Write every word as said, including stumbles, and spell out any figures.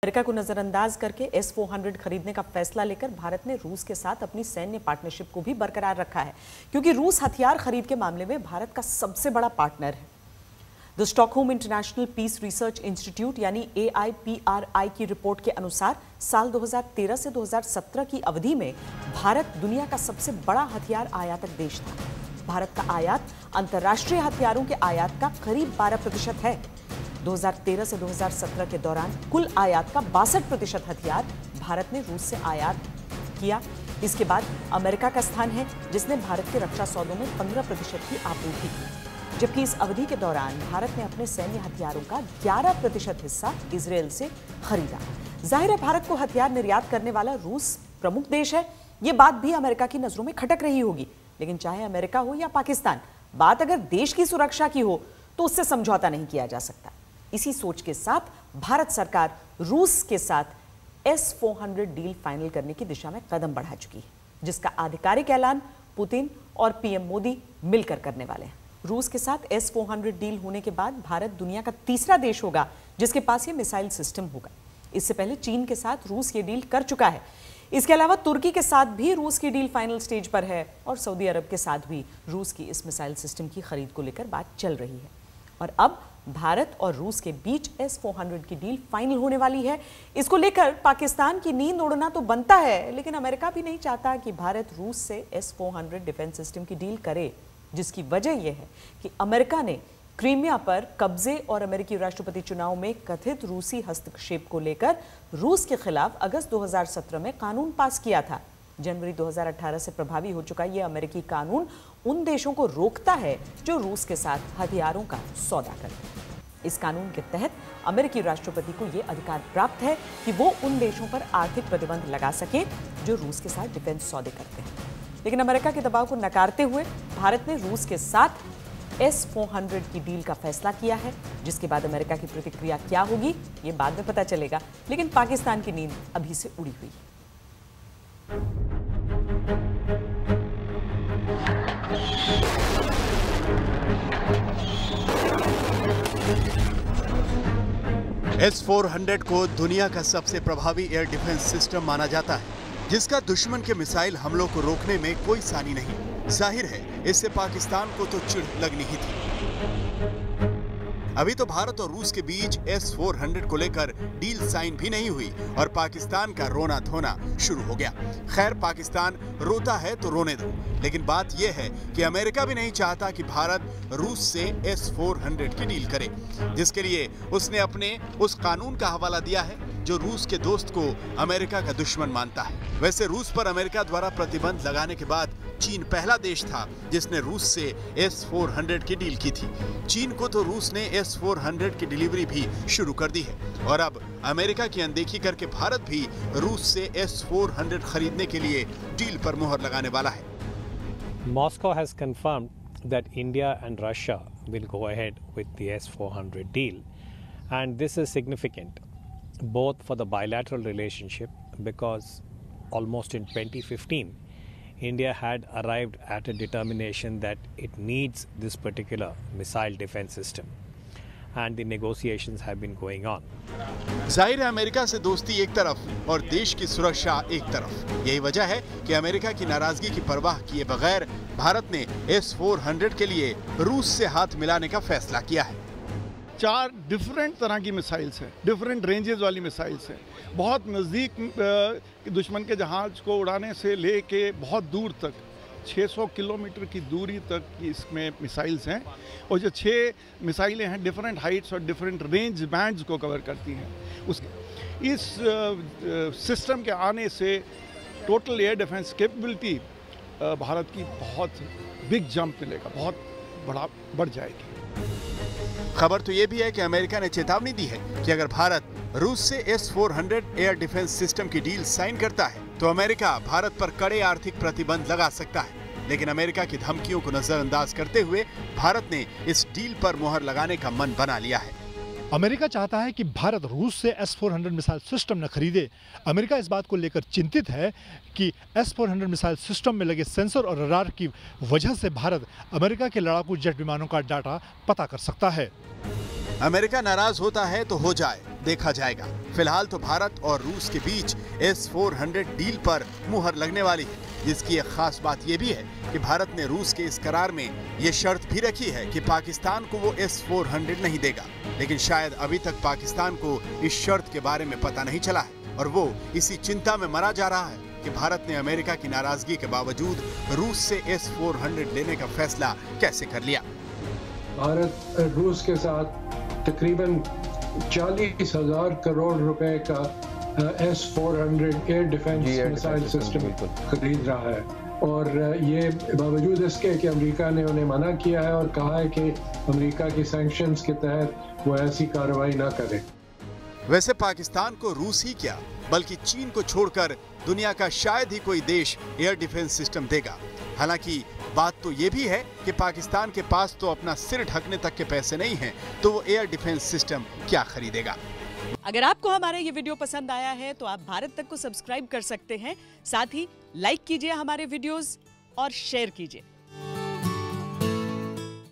America को नजरअंदाज करके एस फोर हंड्रेड खरीदने का फैसला लेकर भारत ने रूस के साथ अपनी सैन्य पार्टनरशिप को भी बरकरार रखा है, क्योंकि रूस हथियार खरीद के मामले में भारत का सबसे बड़ा पार्टनर है। The Stockholm International Peace Research Institute यानी ए आई पी आर आई की रिपोर्ट के अनुसार साल दो हज़ार तेरह से दो हज़ार सत्रह की अवधि में भारत दुनिया का सबसे बड़ा हथियार आयातक देश था। भारत का आयात अंतर्राष्ट्रीय हथियारों के आयात का करीब बारह प्रतिशत है। दो हज़ार तेरह से दो हज़ार सत्रह के दौरान कुल आयात का बासठ प्रतिशत हथियार भारत ने रूस से आयात किया। इसके बाद अमेरिका का स्थान है, जिसने भारत के रक्षा सौदों में पंद्रह प्रतिशत की आपूर्ति की, जबकि इस अवधि के दौरान भारत ने अपने सैन्य हथियारों का ग्यारह प्रतिशत हिस्सा इजरायल से खरीदा। जाहिर है, भारत को हथियार निर्यात करने वाला रूस प्रमुख देश है। ये बात भी अमेरिका की नजरों में खटक रही होगी, लेकिन चाहे अमेरिका हो या पाकिस्तान, बात अगर देश की सुरक्षा की हो तो उससे समझौता नहीं किया जा सकता। इसी सोच के साथ भारत सरकार रूस के साथ S four hundred deal final करने की दिशा में कदम बढ़ा चुकी है, जिसका आधिकारिक ऐलान पुतिन और पीएम मोदी मिलकर करने वाले हैं। रूस के साथ एस फोर हंड्रेड डील होने के बाद भारत दुनिया का तीसरा देश होगा जिसके पास ये मिसाइल सिस्टम होगा। इससे पहले चीन के साथ रूस ये डील कर चुका है। इसके अलावा तुर्की के साथ भी रूस की डील फाइनल स्टेज पर है और सऊदी अरब के साथ भी रूस की इस मिसाइल सिस्टम की खरीद को लेकर बात चल रही है। और अब भारत और रूस के बीच एस फोर हंड्रेड की डील फाइनल होने वाली है। इसको लेकर पाकिस्तान की नींद उड़ना तो बनता है, लेकिन अमेरिका भी नहीं चाहता कि भारत रूस से S four hundred defence system की डील करे, जिसकी वजह यह है कि अमेरिका ने क्रीमिया पर कब्जे और अमेरिकी राष्ट्रपति चुनाव में कथित रूसी हस्तक्षेप को लेकर रूस के खिलाफ अगस्त दो हज़ार सत्रह में कानून पास किया था। जनवरी दो हज़ार अठारह से प्रभावी हो चुका यह अमेरिकी कानून उन देशों को रोकता है जो रूस के साथ हथियारों का सौदा करते हैं। इस कानून के तहत अमेरिकी राष्ट्रपति को यह अधिकार प्राप्त है कि वो उन देशों पर आर्थिक प्रतिबंध लगा सके जो रूस के साथ डिफेंस सौदे करते हैं। लेकिन अमेरिका के दबाव को नकारते हुए भारत ने रूस के साथ एस फोर हंड्रेड की डील का फैसला किया है, जिसके बाद अमेरिका की प्रतिक्रिया क्या होगी ये बाद में पता चलेगा। लेकिन पाकिस्तान की नींद अभी से उड़ी हुई है। एस फोर हंड्रेड को दुनिया का सबसे प्रभावी एयर डिफेंस सिस्टम माना जाता है, जिसका दुश्मन के मिसाइल हमलों को रोकने में कोई सानी नहीं। जाहिर है, इससे पाकिस्तान को तो चिढ़ लगनी ही थी। अभी तो भारत और रूस के बीच एस फोर हंड्रेड को लेकर डील साइन भी नहीं हुई और पाकिस्तान का रोना धोना शुरू हो गया। खैर, पाकिस्तान रोता है तो रोने दो, लेकिन बात यह है कि अमेरिका भी नहीं चाहता कि भारत रूस से एस फोर हंड्रेड की डील करे, जिसके लिए उसने अपने उस कानून का हवाला दिया है जो रूस के दोस्त को अमेरिका का दुश्मन मानता है। वैसे रूस पर अमेरिका द्वारा प्रतिबंध लगाने के बाद चीन पहला देश था जिसने रूस से एस फोर हंड्रेड की डील की थी। चीन को तो रूस ने एस फोर हंड्रेड की डिलीवरी भी शुरू कर दी है और अब अमेरिका की अनदेखी करके भारत भी रूस से एस फोर हंड्रेड खरीदने के लिए डील पर मुहर लगाने वाला है। Moscow has confirmed that India and Russia will go ahead with the S four hundred deal, and this is significant both for the bilateral relationship because almost in twenty fifteen India had arrived at a determination that it needs this particular missile defense system, and the negotiations have been going on. जाहिर है, America से दोस्ती एक तरफ और देश की सुरक्षा एक तरफ। यही वजह है कि अमेरिका की नाराजगी की परवाह किए बगैर भारत ने एस फोर हंड्रेड के लिए रूस से हाथ मिलाने का फैसला किया है। चार डिफरेंट तरह की मिसाइल्स हैं, डिफरेंट रेंजेस वाली मिसाइल्स हैं। बहुत नज़दीक दुश्मन के जहाज को उड़ाने से लेके बहुत दूर तक छह सौ किलोमीटर की दूरी तक की इसमें मिसाइल्स हैं, और जो छह मिसाइलें हैं डिफरेंट हाइट्स और डिफरेंट रेंज बैंड्स को कवर करती हैं। उस इस सिस्टम के आने से total air defence capability Bharat की बहुत बिग जंप मिलेगा, बहुत बड़ा बढ़ जाएगी। खबर तो ये भी है कि अमेरिका ने चेतावनी दी है कि अगर भारत रूस से S four hundred air defence system की डील साइन करता है तो अमेरिका भारत पर कड़े आर्थिक प्रतिबंध लगा सकता है। लेकिन अमेरिका की धमकियों को नजरअंदाज करते हुए भारत ने इस डील पर मुहर लगाने का मन बना लिया है। अमेरिका चाहता है कि भारत रूस से S four hundred missile system न खरीदे। अमेरिका इस बात को लेकर चिंतित है कि S four hundred missile system में लगे सेंसर और रडार की वजह से भारत अमेरिका के लड़ाकू जेट विमानों का डाटा पता कर सकता है। अमेरिका नाराज होता है तो हो जाए, देखा जाएगा। फिलहाल तो भारत और रूस के बीच एस फोर हंड्रेड डील पर मुहर लगने वाली है, जिसकी एक खास बात यह भी है कि भारत ने रूस के इस करार में ये शर्त भी रखी है कि पाकिस्तान को वो एस फोर हंड्रेड नहीं देगा। लेकिन शायद अभी तक पाकिस्तान को इस शर्त के बारे में पता नहीं चला है और वो इसी चिंता में मरा जा रहा है कि भारत ने अमेरिका की नाराजगी के बावजूद रूस से एस फोर हंड्रेड लेने का फैसला कैसे कर लिया। भारत रूस के साथ तकरीबन चालीस हजार करोड़ रुपए का S four hundred air defence missile system खरीद रहा है और ये बावजूद इसके कि अमेरिका ने उन्हें मना किया है और कहा है कि अमेरिका की सैंक्शंस के तहत वो ऐसी कार्रवाई ना करे। वैसे पाकिस्तान को रूस ही क्या बल्कि चीन को छोड़कर दुनिया का शायद ही कोई देश एयर डिफेंस सिस्टम देगा। हालांकि बात तो ये भी है कि पाकिस्तान के पास तो अपना सिर ढकने तक के पैसे नहीं हैं, तो वो एयर डिफेंस सिस्टम क्या खरीदेगा। अगर आपको हमारा ये वीडियो पसंद आया है तो आप भारत तक को सब्सक्राइब कर सकते हैं। साथ ही लाइक कीजिए हमारे वीडियोस और शेयर कीजिए।